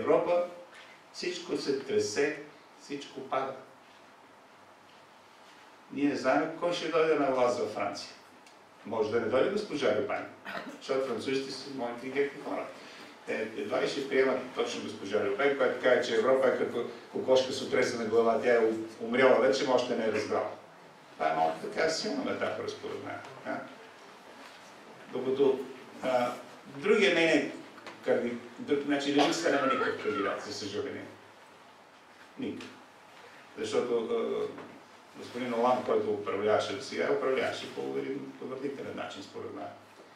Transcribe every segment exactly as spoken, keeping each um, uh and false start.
Европа всичко се тресе, всичко пада. Ние не знаем кой ще дойде на власт във Франция. Може да не дойде госпожа Люпен, защото французите са много интелигентни хора. Те едва ли ще приемат точно госпожа Люпен, която казва, че Европа е като кокошка с отрезана глава. Тя е умряла вече, но още не е разбрала. Това е малко така силна метафора, според мен. Докато а, другия не е кандидат. Значи левицата няма никакъв кандидат, за съжаление. Никакъв. Защото а, господин Оланд, който управляваше до сега, управляваше по един повърдителен начин, според мен.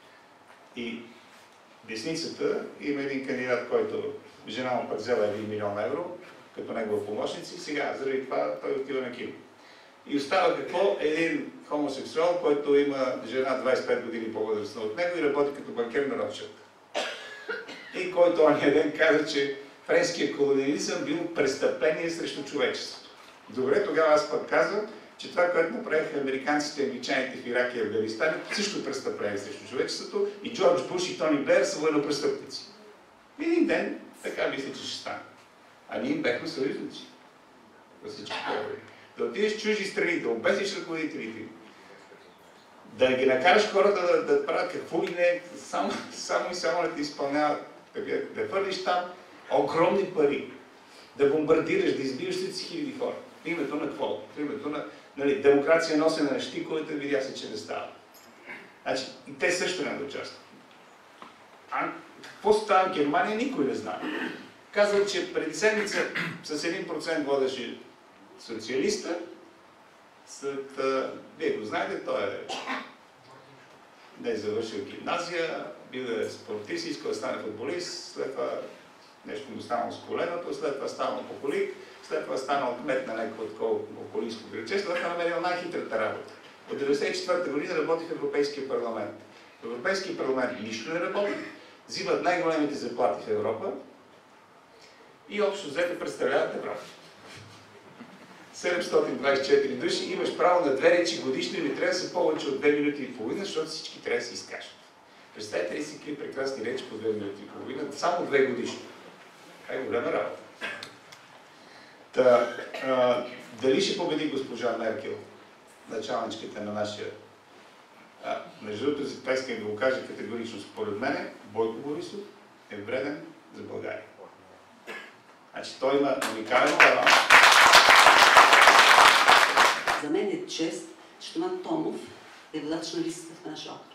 И десницата има един кандидат, който жена му пък взела един милион евро, като негова помощница, и сега, заради това, той отива на кино. И остава какво? Един хомосексуал, който има жена двайсет и пет години по-възрастна от него и работи като банкер на Ротшилд. И който ония ден каза, че френският колониализъм бил престъпление срещу човечеството. Добре, тогава аз пък казвам, че това, което направиха американците, англичаните в Ирак и Афганистан, е също престъпление срещу човечеството, и Джордж Буш и Тони Блеер са военнопрестъпници. Един ден така мисля, че ще стане. А ние им бяхме съюзници. За всички поводи. Да отидеш в чужди страни, да обесиш ръководителите, да ги накараш хората да, да правят какво ли не, само, само и само да те изпълняват, да, да хвърлиш там огромни пари, да бомбардираш, да избиваш стотици хиляди хора. В името на какво? В името на, нали, демокрация носена на щиковете, видя се, че не става. Значи, и те също не да участват. А какво става в Германия, никой не знае. Казват, че преди седмица с един процент водеше социалиста, след, а, вие го знаете, той е не е завършил гимназия, бил е спортист, искал да стане футболист, след това нещо му станало с коленото, след това станал поколик, след това станал кмет на някакво такова околийско граче, след това намерил най-хитрата работа. От деветдесет и четвърта година работи в Европейския парламент. В Европейския парламент нищо не работи, взимат най-големите заплати в Европа и общо взето представляват Европа. седемстотин двайсет и четири души, имаш право на две речи годишно и не трябва да са повече от две минути и половина, защото всички трябва да се изкажат. Представете ли си какви прекрасни речи по две минути и половина, само две годишно. Това е голяма работа. Та, а, дали ще победи госпожа Меркел, началничката на нашия... А, между другото, това искам да го кажа категорично. Според мен, Бойко Борисов е вреден за България. Значи той има уникален талант. За мен е чест, че Тома Томов е водач на листата в нашия округ.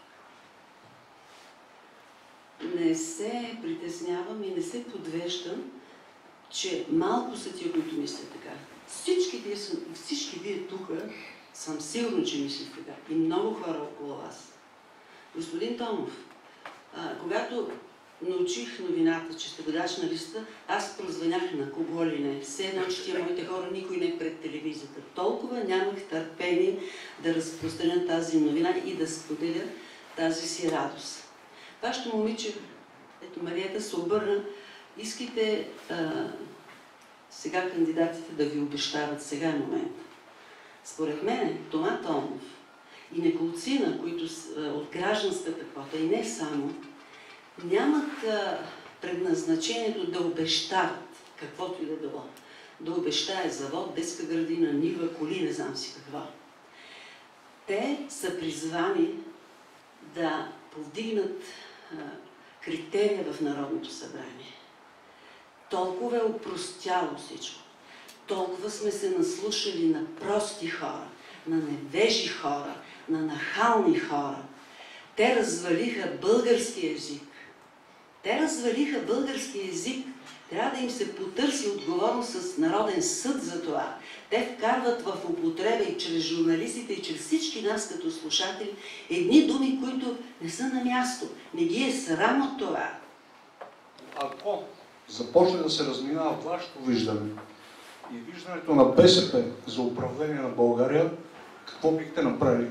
Не се притеснявам и не се подвеждам, че малко са тия, които мислят така. Всички вие, всички вие тук съм сигурна, че мислят така. И много хора около вас. Господин Томов, а, когато научих новината, че сте водач на листа, аз прозвънях на кого ли не. Все едно, че тия моите хора никой не е пред телевизията. Толкова нямах търпение да разпространя тази новина и да споделя тази си радост. Вашето момиче, ето Мариета, се обърна. Искайте а, сега кандидатите да ви обещават, сега е момент. Според мен, Тома Томов и неколцина, които са от гражданската квота, и не само, нямат а, предназначението да обещават каквото и да било. Да обещае завод, детска градина, нива, коли, не знам си какво. Те са призвани да повдигнат а, критерия в Народното събрание. Толкова е опростяло всичко. Толкова сме се наслушали на прости хора, на невежи хора, на нахални хора. Те развалиха български език. Те развалиха български език. Трябва да им се потърси отговорност с Народен съд за това. Те вкарват в употреба и чрез журналистите, и чрез всички нас като слушатели едни думи, които не са на място. Не ги е срам от това. Ако започне да се разминава вашето виждане и виждането на БСП за управление на България, какво бихте направили?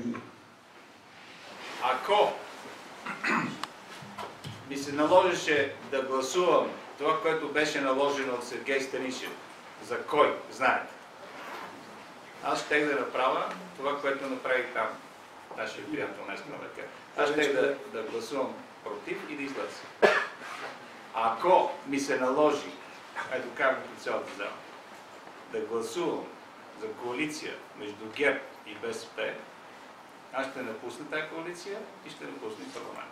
Ако ми се наложеше да гласувам това, което беше наложено от Сергей Станишев, за кой, знаете, аз щех да направя това, което направих там, нашия приятел Нестор Меркел. Аз щех да, да гласувам против и да изляза. Ако ми се наложи ето карам по цялата зала, да гласувам за коалиция между ГЕРБ и БСП, аз ще напусна тази коалиция и ще напусна и парламент.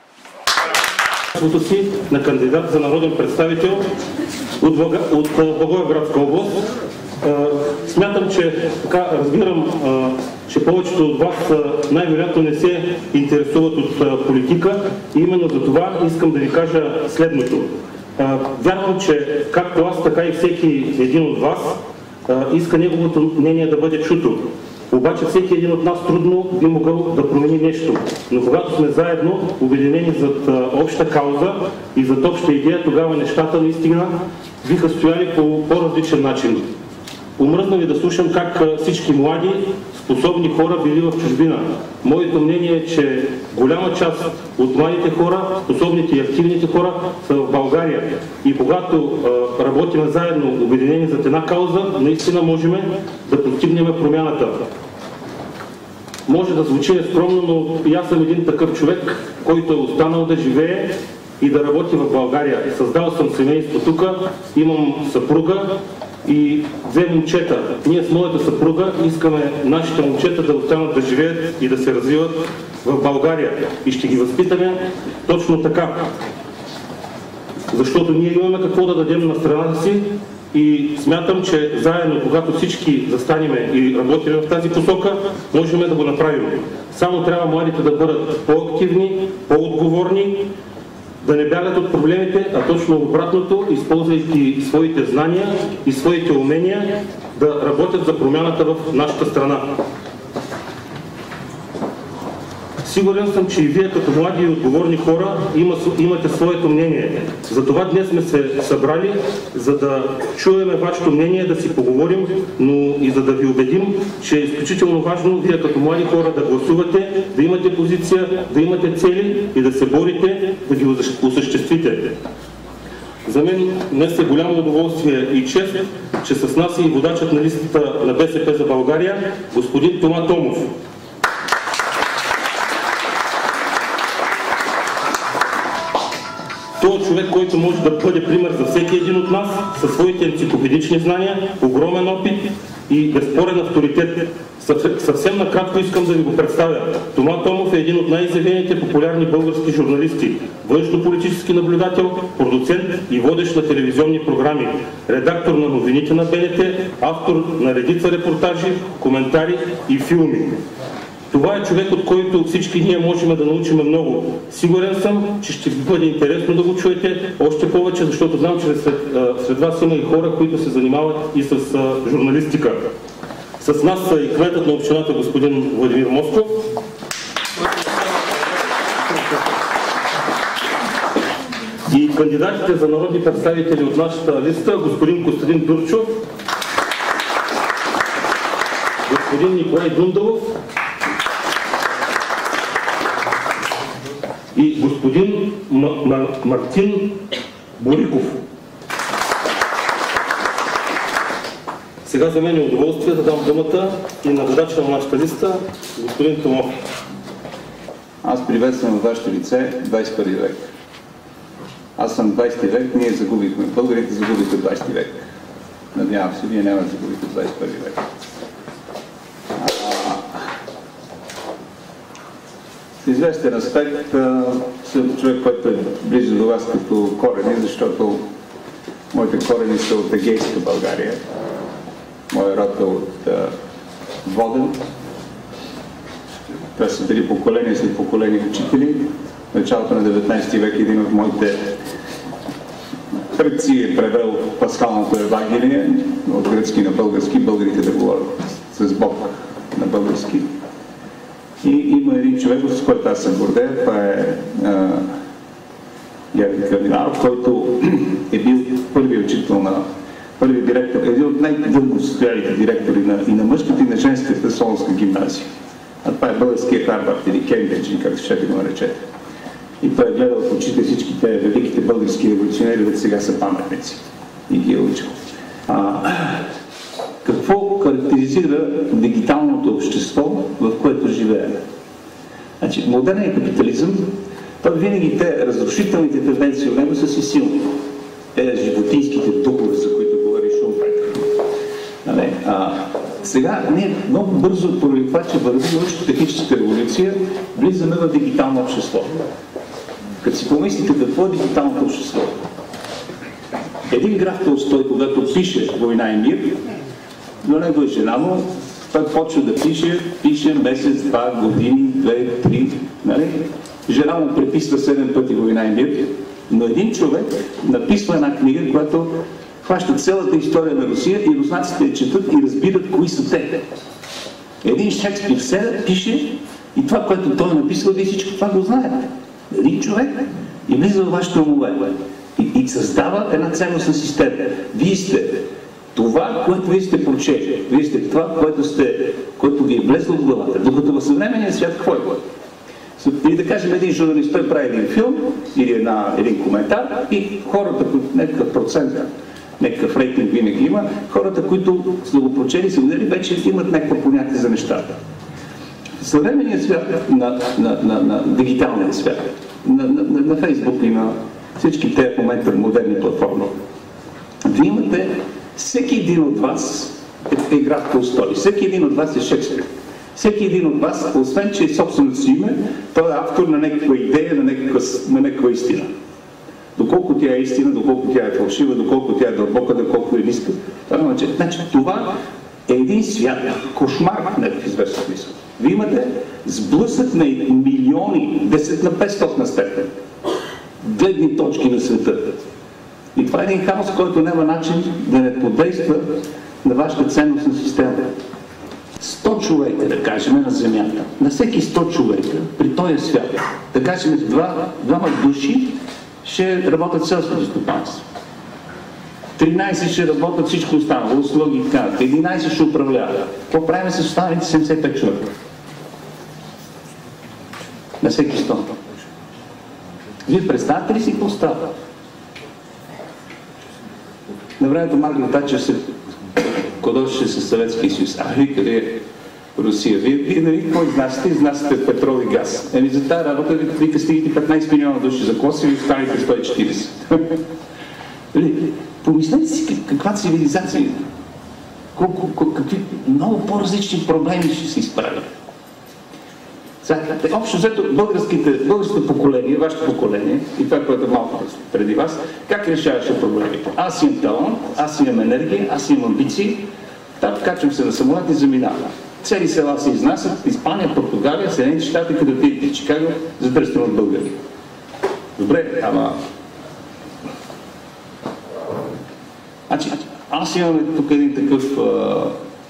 си на кандидат за народен представител от, Бълга... от Благоевградска област. Смятам, че така разбирам, че повечето от вас най-вероятно не се интересуват от политика и именно за това искам да ви кажа следното. Вярвам, че както аз, така и всеки един от вас иска неговото мнение да бъде чуто. Обаче всеки един от нас трудно би могъл да промени нещо. Но когато сме заедно, обединени зад обща кауза и зад обща идея, тогава нещата наистина биха стояли по по-различен начин. Умръзна ви да слушам как всички млади, способни хора били в чужбина. Моето мнение е, че голяма част от младите хора, способните и активните хора са в България. И когато а, работим заедно, обединени зад една кауза, наистина можем да постигнем промяната. Може да звучи нескромно, но и аз съм един такъв човек, който е останал да живее и да работи в България. Създал съм семейство тук, имам съпруга и две момчета. Ние с моята съпруга искаме нашите момчета да останат да живеят и да се развиват в България. И ще ги възпитаме точно така. Защото ние имаме какво да дадем на страната си и смятам, че заедно, когато всички застанеме и работим в тази посока, можем да го направим. Само трябва младите да бъдат по-активни, по-отговорни, да не бягат от проблемите, а точно обратното, използвайки своите знания и своите умения, да работят за промяната в нашата страна. Сигурен съм, че и вие като млади и отговорни хора имате своето мнение. Затова днес сме се събрали, за да чуеме вашето мнение, да си поговорим, но и за да ви убедим, че е изключително важно вие като млади хора да гласувате, да имате позиция, да имате цели и да се борите, да ги осъществите. За мен днес е голямо удоволствие и чест, че с нас е и водачът на листата на БСП за България, господин Тома Томов. Той е човек, който може да бъде пример за всеки един от нас, със своите енциклопедични знания, огромен опит и безспорен авторитет. Съвсем накратко искам да ви го представя. Тома Томов е един от най-изявените популярни български журналисти, външнополитически наблюдател, продуцент и водещ на телевизионни програми, редактор на новините на Б Н Т, автор на редица репортажи, коментари и филми. Това е човек, от който всички ние можем да научим много. Сигурен съм, че ще ви бъде интересно да го чуете, още повече, защото знам, че сред, сред вас има и хора, които се занимават и с а, журналистика. С нас са и кметът на общината господин Владимир Москов. И кандидатите за народни представители от нашата листа, господин Костадин Дурчов, господин Николай Дундалов и господин М М Мартин Бориков. Сега за мен е удоволствие да дам думата и на водача на нашата листа, господин Томов. Аз приветствам в вашето лице двадесет и първи век. Аз съм двадесети век, ние загубихме, българите загубиха двадесети век. Надявам се, вие няма да загубите двадесет и първи век. В известен аспект съм човек, който е близо до вас като корени, защото моите корени са от Егейска България. Моя род е от Воден. Това са били поколения след поколения учители. В началото на деветнадесети век един от моите предци е превел пасхалното Евангелие от гръцки на български, българите да говорят с Бог на български. И има един човек, с който аз съм гордея, това е Георги Кардинаров, който е бил първият учител на първият директор, един от най-дълго стоялите директори на, и на мъжката и на женската Солунска гимназия. А това е българския Харвард или Кембридж, как ще го наречете. И той е гледал в очите всичките великите български революционери, които сега са паметници. И ги е учил. А, какво характеризира дигиталното общество, в което живеем? Значи, модерният капитализъм, то винаги те разрушителните тенденции от него са си силни. Те животинските духове, за които говори Шумпетър. Нали? А, сега ние много бързо, поради това, че върви научно-техническата революция, влизаме в дигитално общество. Като си помислите какво е дигиталното общество? Един граф Толстой, когато пише Война и мир, до него е жена му, той почва да пише, пише месец, два, години, две, три, нали? Жена му преписва седем пъти Война и мир, но един човек написва една книга, която хваща цялата история на Русия и руснаците я четат и разбират кои са те. Един Шекспир седа, пише и това, което той е написал, вие всичко това го знаете. Един човек и влиза във вашите умове и, и създава една ценностна система. Вие сте това, което вие сте прочели. Вие сте това, което, сте, което ви е влезло в главата. Докато в съвременния свят какво е? И да кажем, един журналист, той прави един филм или една, един коментар и хората, някакъв процент, някакъв рейтинг винаги има, хората, които са го прочели, са видели, вече имат някакво понятие за нещата. В съвременния свят, на, на, на, на дигиталния свят, на, на, на, на Фейсбук и на всички тези в момента модерни платформи, вие имате всеки един от вас е игра в Толстой, всеки един от вас е Шекспир. Всеки един от вас, освен че е собственото си име, той е автор на някаква идея, на някаква, на някаква истина. Доколко тя е истина, доколко тя е фалшива, доколко тя е дълбока, доколко е ниска. Това, значи, това е един свят, кошмар в известен смисъл. Вие имате сблъсък на милиони, десет на петстотна степен, гледни точки на света. И това е един хаос, който няма начин да не подейства на вашата ценностна система. сто човека, да кажем, на Земята. На всеки сто човека, при този свят, да кажем, два, двама души ще работят в селското стопанство. тринайсет ще работят всичко останало, услуги и така. единайсет ще управляват. Какво правим с останалите седемдесет и пет човека? На всеки сто. Вие представяте ли си какво става? На времето Маргарет Тачър се кодошеше с Съветския съюз. А вие къде е Русия? Вие, вие нали какво изнасяте? Изнасяте петрол и газ. Еми за тази работа вика стигате петнайсет милиона души за коси и останете сто и четирийсет. Помислете си каква цивилизация. Колко, какви много по-различни проблеми ще се изправят. Общо взето българското поколение, вашето поколение и това, което е малко преди вас, как решаваше проблемите? Аз имам талант, аз имам енергия, аз имам амбиции, так качвам се на самолет и заминавам. Цели села се изнасят, Испания, Португалия, Съединените щати, където отидете в Чикаго, задръстено от българи. Добре, ама... Значи, аз имам тук един такъв... А...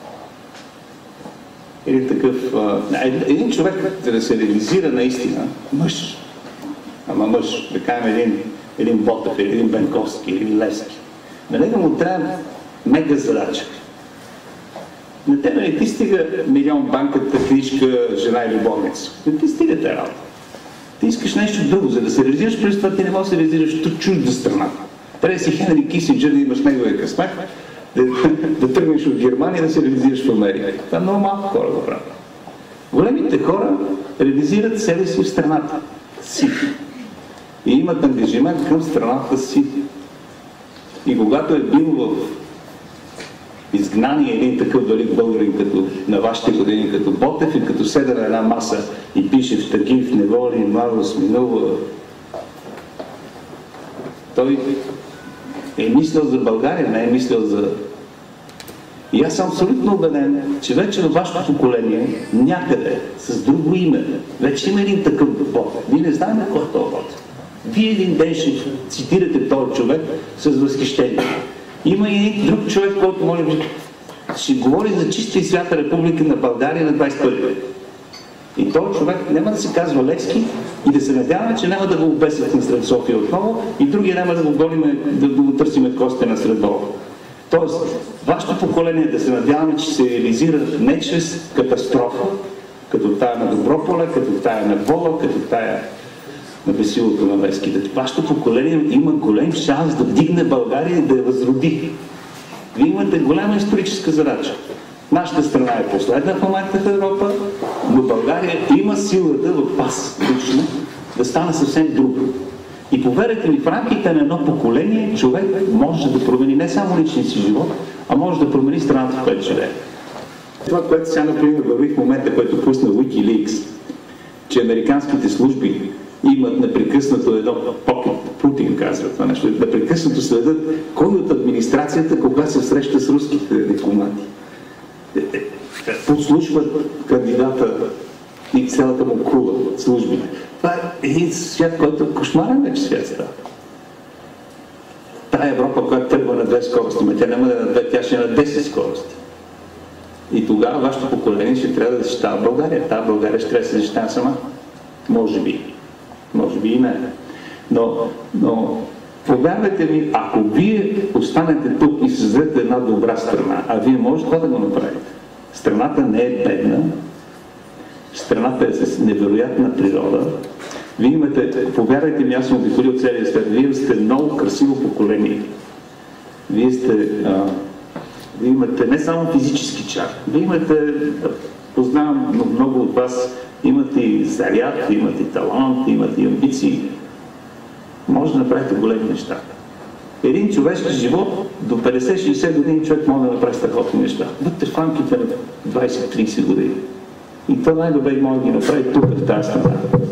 Един такъв... А... Един човек, за да се реализира наистина, мъж, ама мъж, да кажем един, един Ботев, един Бенковски, един Левски, на него му трябва мега задача. На тебе не ти стига милион банката, книжка, жена или болница. Не ти стига тази работа. Ти искаш нещо друго, за да се реализираш, през това ти не можеш да се реализираш в чужда страна. Трябва да си Хенри Кисинджер, да имаш неговия късмет, да, да тръгнеш от Германия и да се реализираш в Америка. Това много малко хора го правят. Големите хора реализират себе си в страната си. И имат ангажимент към страната си. И когато е бил в изгнание един такъв велик българин, като на вашите години, като Ботев и като седа на една маса и пише в тъги, в неволи, младост, минува. Той е мислил за България, не е мислил за... И аз съм абсолютно убеден, че вече във вашето поколение някъде с друго име, вече има един такъв Ботев. Вие не знаем кой е този Ботев. Вие един ден ще цитирате този човек с възхищение. Има и един друг човек, който може би ще говори за чиста и свята република на България на двайсет и първи век. И този човек няма да се казва Левски и да се надяваме, че няма да го обесят на сред София отново и другия няма да го гоним, да го търсиме костите на сред Бога. Тоест, вашето поколение да се надяваме, че се реализира не чрез катастрофа, като тая на Доброполе, като тая на Вола, като тая на Весилото на Левски. Вашето поколение има голем шанс да вдигне България и да я възроди. Вие имате голяма историческа задача. Нашата страна е последна в момента в Европа, но България има силата в пас лично да стане съвсем друго. И повярвайте ми, в рамките на едно поколение човек може да промени не само личния си живот, а може да промени страната, в която живее. Това, което сега, например, върви в момента, което пусна Wikileaks, че американските служби имат непрекъснато едно покет, Путин казва това нещо, непрекъснато следят кой от администрацията кога се среща с руските дипломати. Подслушват кандидата и цялата му кула от службите. Това е един свят, който е кошмарен вече свят става. Тая Европа, която тръгва на две скорости, но тя няма да е на две, тя ще е на десет скорости. И тогава вашето поколение ще трябва да защитава България. Тая България ще трябва да се защитава сама. Може би. Може би и не. Но, но повярвайте ми, ако вие останете тук и създадете една добра страна, а вие можете това да го направите. Страната не е бедна, страната е с невероятна природа. Вие имате, повярвайте ми, аз съм обиколил от целия свят, вие сте много красиво поколение. Вие сте, а, вие имате не само физически чар, вие имате, познавам много от вас, имате и заряд, имате и талант, имате и амбиции. Може да направите големи неща. Един човешки живот до петдесет-шейсет години човек може да направи страхотни неща. Бъдете в рамките на двайсет-трийсет години. И това най-добре може да ги направи тук, в тази страна.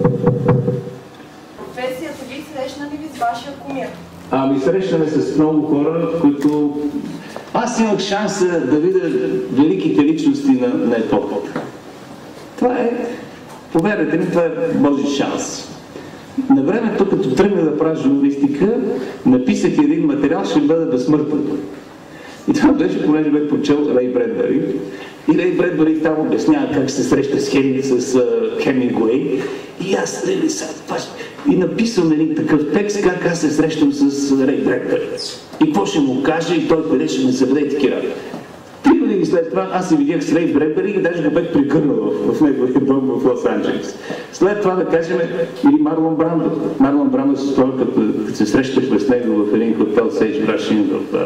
Професията ви срещна ли ви с вашия кумир? Ами срещаме с много хора, които... Аз имах шанса да видя великите личности на, на епохата. Това е... Повярвайте ми, това е Божи шанс. На времето, като тръгна да правя журналистика, написах един материал, ще бъда безсмъртен. И това беше, понеже бе прочел Рей Бредбери. И Рей Бредбери там обяснява как се среща с, Хем, с uh, Хемингуей. И аз нали, и написвам един такъв текст, как аз се срещам с Рей Бредбери. И какво ще му каже и той къде ще ме заведе и такива. Три години след това аз се видях с Рей Бредбери и даже го бях прегърнал в, в неговия дом в Лос-Анджелес. След това да кажем или Марлон Брандо. Марлон Брандо се спомня, като, като се срещахме с него в един хотел Сейдж Брашин в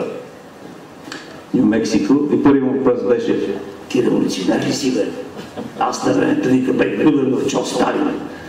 Нью Мексико и първият му въпрос беше: ти революционер ли си, бе? Аз на времето вика бе примерно в Чо Сталин.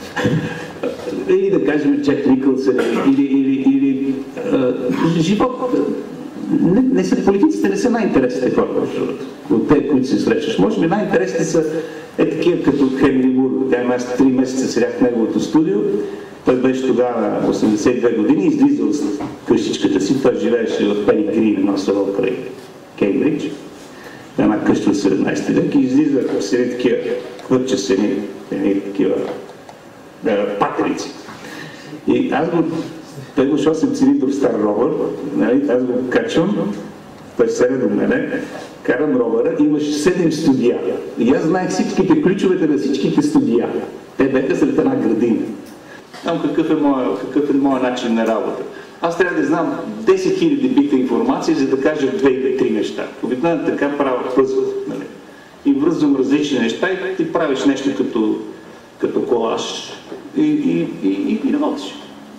Или да кажем Джек Никълсън или, или, или а, живот. Не, не са, политиците не са най-интересните хора, от те, които се срещаш. Може би най-интересните са е такива като Хенри Мур. Тя аз три месеца седях в неговото студио. Той беше тогава на осемдесет и две години, излизал с къщичката си. Той живееше в Пери Грин, едно село край Кеймбридж. Една къща от седемнайсети век и излиза с едни такива хвърча с едни, едни такива патерици. И аз го Той го осем цилиндров стар ровър, нали, аз го качвам, той седе до мене, карам ровъра и имаше седем студия. И аз знаех всичките ключовете на всичките студия. Те бяха сред една градина. Там какъв е моят, какъв е моят начин на работа. Аз трябва да знам десет хиляди бита информация, за да кажа две или три неща. Обикновено така правя пъзъл. Нали. И връзвам различни неща и ти правиш нещо като, като колаж и, и, и, и, и работиш.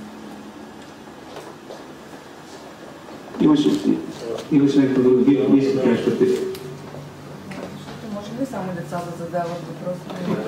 Имаше, имаше някакво друго, вие искате нещо ти. Може ли само деца да задават въпроси?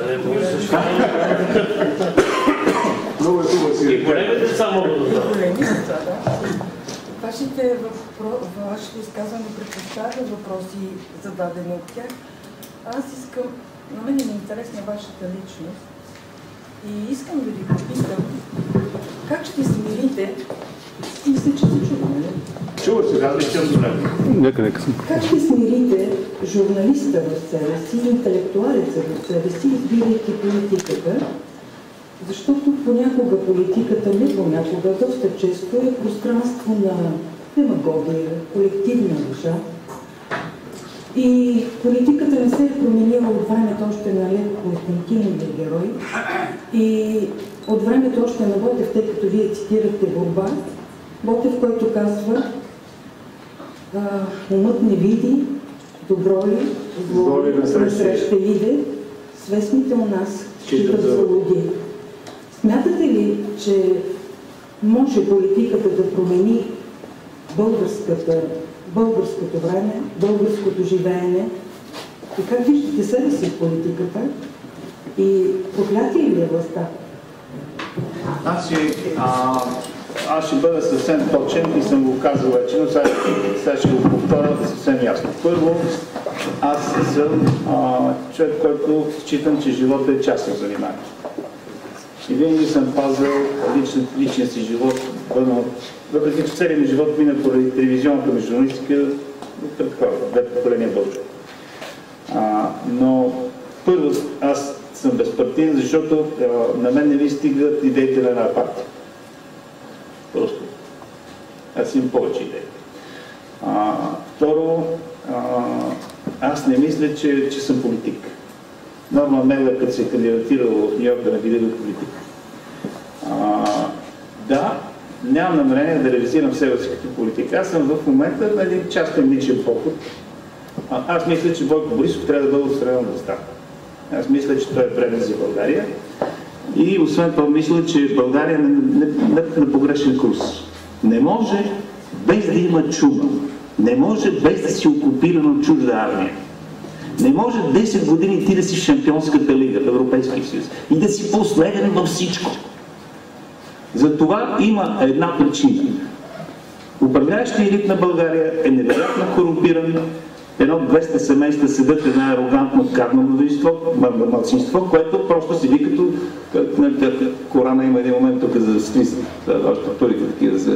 Много е хубаво си. И големи деца могат да задават. Големи деца, да. Вашите, вашите изказване предпоставят въпроси, зададени от тях. Аз искам, на мен е интересна вашата личност и искам да ви попитам как ще смирите, и мисля, че се чува, нали? Чува се, да, ще проблем. Нека, нека съм. Как ще смирите журналиста в себе си, интелектуалеца в себе си, избирайки политиката? Защото понякога политиката, не понякога, доста често е пространство на демагогия, колективна лъжа. И политиката не се е променила от времето още на Лев Константиновия герой. И от времето още на Ботев, тъй като вие цитирате Борба, Ботев, който казва: умът не види, добро ли, зло ли, насреща иде, свестните у нас считат за луди. Смятате ли, че може политиката да промени българската, българското време, българското живеене? И как виждате себе си в политиката? И проклятие ли е властта? Значи, а, аз ще бъда съвсем точен и съм го казал вече, но сега, сега ще го повторя съвсем ясно. Първо, аз съм а, човек, който считам, че живота е частно занимание. И винаги съм пазил личен, личен си живот, въпреки че целият ми живот мина поради телевизионната ми журналистика пред хората, две поколения Българи. Но първо, аз съм безпартиен, защото а, на мен не ви стигат идеите на една партия. Просто. Аз имам повече идеи. А, второ, а, аз не мисля, че, че съм политик. Норма Мелер, като се е кандидатирал в Нью-Йорк, да не видя да политик. А, да, нямам намерение да реализирам себе си като политик. Аз съм в момента на един частен личен поход. А, аз мисля, че Бойко Борисов трябва да бъде отстранен от властта. Аз мисля, че той е вреден за България. И освен това мисля, че България е на, на, на, на погрешен курс. Не може без да има чума. Не може без да си окупирана от чужда армия. Не може десет години ти да си в Шампионската лига, в Европейския съюз и да си последен във всичко. За това има една причина. Управляващият елит на България е невероятно корумпиран. Едно двеста семейства седат една арогантно кадно младсинство, което просто седи като Корана има един момент тук за стрист, още вторите такива за...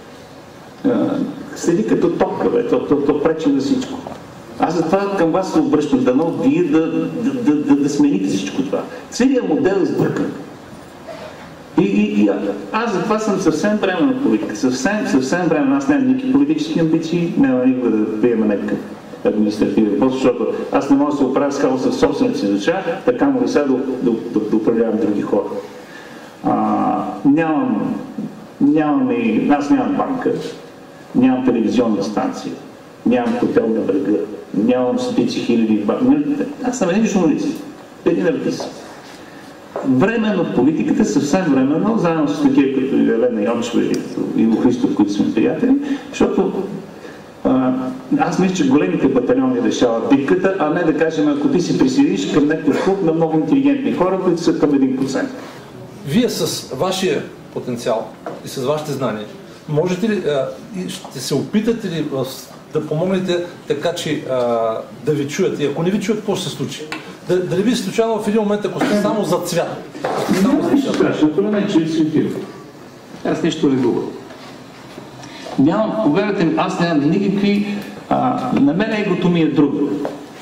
седи като топка, бе, то, то, то пречи на всичко. Аз затова към вас се обръщам, дано вие да, да, да, да, да смените всичко това. Целият модел е сбъркан. И, и, и аз затова съм съвсем временна политика. Съвсем, съвсем временна. Аз нямам никакви политически амбиции, няма никога да приема някакъв административен пост, защото аз не мога да се оправя с хаоса в собствената си душа, така му ли сега да, да, да, да управлявам други хора. А, нямам, нямам и... Аз нямам банка, нямам телевизионна станция, нямам хотел на брега, нямам стотици хиляди банки. Аз съм един журналист, един артист. Временно в политиката, съвсем временно, заедно с такива като Елена Йончева и Иво Христов, които сме приятели, защото а, аз мисля, че големите батальони решават битката, а не да кажем, ако ти се присъединиш към някакъв клуб на много интелигентни хора, които са към един процент. Вие с вашия потенциал и с вашите знания, можете ли а, и ще се опитате ли а, да помогнете така, че а, да ви чуят? И ако не ви чуят, какво ще се случи? Да, дали би се случайно в един момент, ако сте само за цвят? Страшното не е, че ви светил. Аз нищо не губя. Нямам, повярвайте ми, аз нямам никакви... А, на мен егото ми е друго.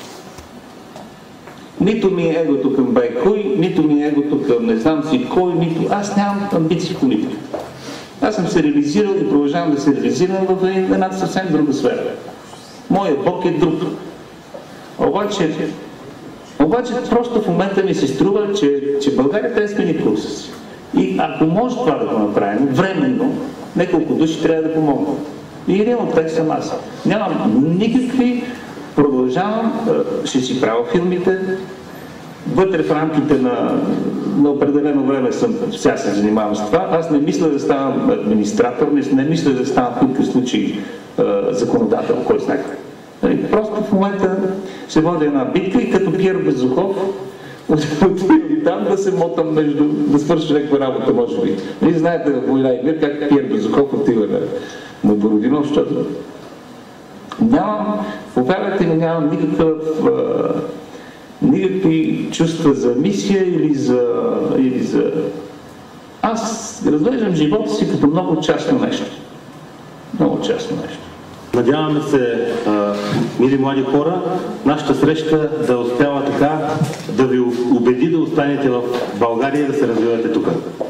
Нито ми е егото към Байкой, нито ми е егото към не знам си кой, нито... Аз нямам амбиции в политиката. Аз съм се реализирал и продължавам да се реализирам в една съвсем друга сфера. Моят Бог е друг. Обаче, обаче просто в момента ми се струва, че, че България трябва да смени курса си. И ако може това да го направим, временно, няколко души трябва да помогнат. И един от тях съм аз. Нямам никакви, продължавам, ще си правя филмите, вътре в рамките на, на определено време съм, сега се занимавам с това. Аз не мисля да ставам администратор, не, не мисля да ставам в никакъв случай е, законодател, кой знае. Просто в момента се води една битка и като Пиер Безухов отивам там да се мотам между, да свърша някаква работа, може би. Вие знаете в Война и мир как Пиер Безухов отива на, на Бородино, защото нямам, повярвайте ми, нямам никакъв никакви чувства за мисия или за, или за... Аз разглеждам живота си като много частно нещо. Много частно нещо. Надяваме се, а, мили млади хора, нашата среща да успява така да ви убеди да останете в България и да се развивате тук.